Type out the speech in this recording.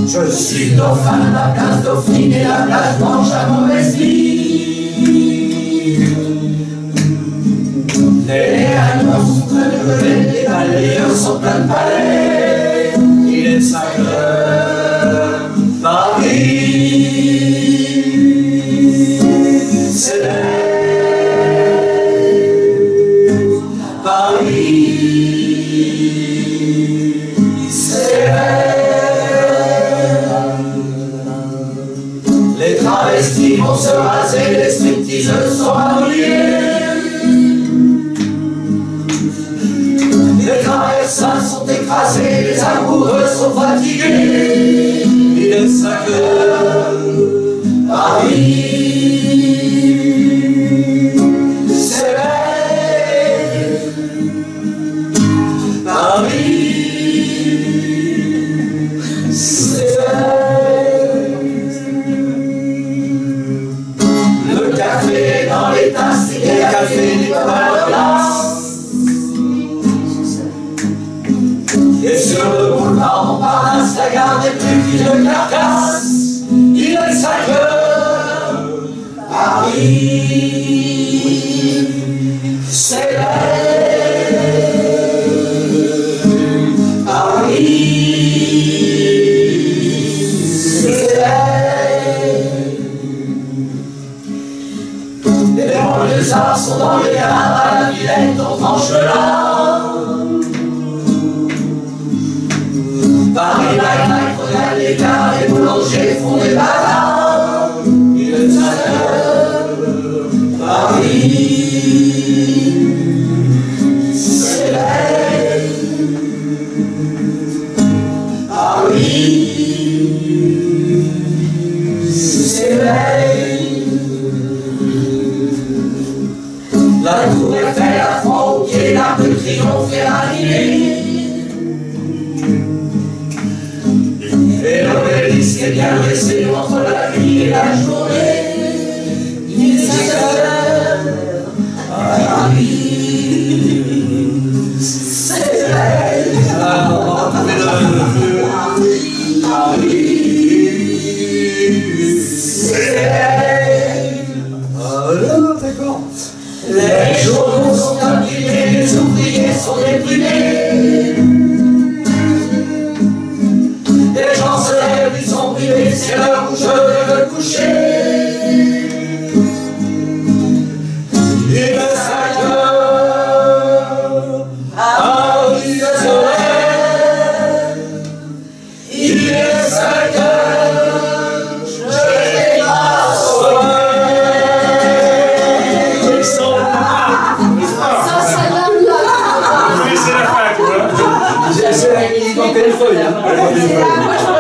Je suis dauphin de la place Dauphine et la place Blanche à mauvaise vie. Les annonces sont très brûlées, les balayeurs sont pleins de palais. Il est 5 heures, Paris s'éveille. Paris s'éveille. Les travestis vont se raser, les stripteaseuses sont habillées. Les traversins sont écrasés, les amoureux sont fatigués. Il est 5 heures, Paris s'éveille. Paris s'éveille. Le café est dans les tasses, et le café n'est pas à la place. Et sur le boulevard Montparnasse, la gare n'est plus qu'une carcasse. Il est 5 heures, Paris s'éveille. Paris s'éveille. Les banlieusards sont dans les gares, à la Villette, on tranche le lard. Paris, Nike, regarde les gars, les boulangers font des bagarres. Il est 5 heures, Paris s'éveille. Paris s'éveille. La tour Eiffel, la Franc au pied, l'Arc de Triomphe est ranimée. Et l'obélisque est bien dressé entre la nuit et la journée. Il est 5 heures, Paris s'éveille. Paris s'éveille. D'accord. Les journaux sont imprimés, les ouvriers sont déprimés. Les gens se lèvent, ils sont privés, c'est l'heure où je vais me coucher. Il est 5 heures, Paris se soleil. Il est 5 heures, je vais m'asseoir. Ça donne là. Oui, c'est la fin, quoi. J'ai la musique en téléphone. Moi, je